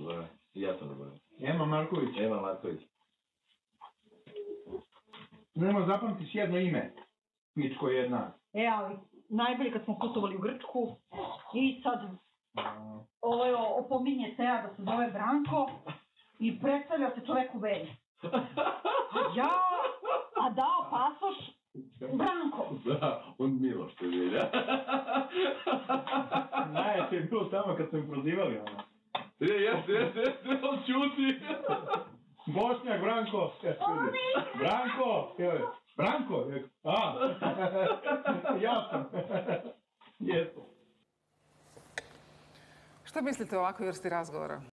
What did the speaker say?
Da, ja sam dobro. Ema Marković. Ema Marković. Nemo zapamtiš jedno ime. Pičko jedna. Ali najbolje kad smo putovali u Grčku i sad opominje Teja da se zove Branko i predstavlja se čovek u veri. A dao pasoš Branko. Da, on Miloš te velja. Najjače je bilo tamo kad su im prozivali ono. Jeste, on čuti. Bošnjak, Branko. Branko! Branko! Ja sam. Jeste. Šta mislite o ovakvoj vrsti razgovora?